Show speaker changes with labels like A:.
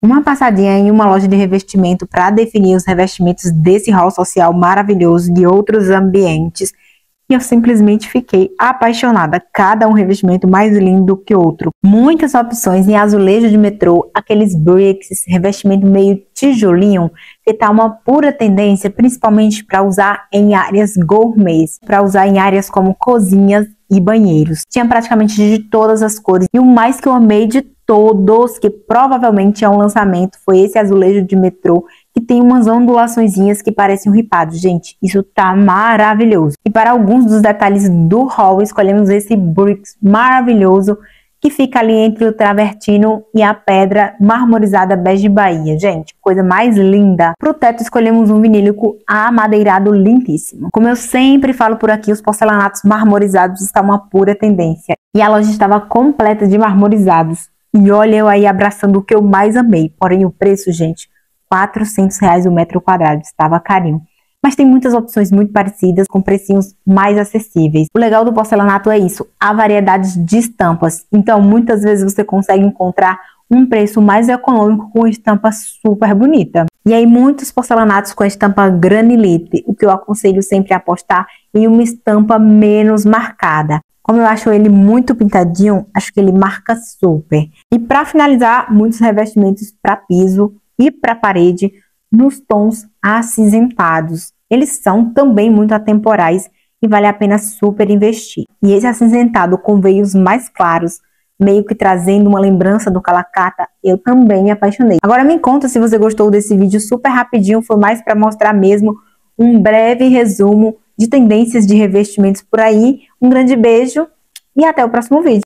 A: uma passadinha em uma loja de revestimento para definir os revestimentos desse hall social maravilhoso de outros ambientes. E eu simplesmente fiquei apaixonada. Cada um revestimento mais lindo que outro. Muitas opções em azulejo de metrô, aqueles bricks, revestimento meio tijolinho, que tá uma pura tendência, principalmente para usar em áreas gourmets, para usar em áreas como cozinhas e banheiros. Tinha praticamente de todas as cores. E o mais que eu amei de todos, que provavelmente é um lançamento, foi esse azulejo de metrô, que tem umas ondulaçõezinhas que parecem um ripado. Gente, isso tá maravilhoso. E para alguns dos detalhes do hall, escolhemos esse bricks maravilhoso, que fica ali entre o travertino e a pedra marmorizada bege Bahia. Gente, coisa mais linda. Para o teto escolhemos um vinílico amadeirado lindíssimo. Como eu sempre falo por aqui, os porcelanatos marmorizados estão uma pura tendência. E a loja estava completa de marmorizados. E olha eu aí abraçando o que eu mais amei. Porém o preço, gente, R$400 o metro quadrado. Estava carinho. Mas tem muitas opções muito parecidas, com precinhos mais acessíveis. O legal do porcelanato é isso, a variedade de estampas. Então, muitas vezes você consegue encontrar um preço mais econômico com estampa super bonita. E aí, muitos porcelanatos com a estampa granilite, o que eu aconselho sempre a apostar em uma estampa menos marcada. Como eu acho ele muito pintadinho, acho que ele marca super. E para finalizar, muitos revestimentos para piso e para parede, nos tons acinzentados. Eles são também muito atemporais e vale a pena super investir. E esse acinzentado com veios mais claros, meio que trazendo uma lembrança do Calacata, eu também me apaixonei. Agora me conta se você gostou desse vídeo super rapidinho, foi mais para mostrar mesmo um breve resumo de tendências de revestimentos por aí. Um grande beijo e até o próximo vídeo.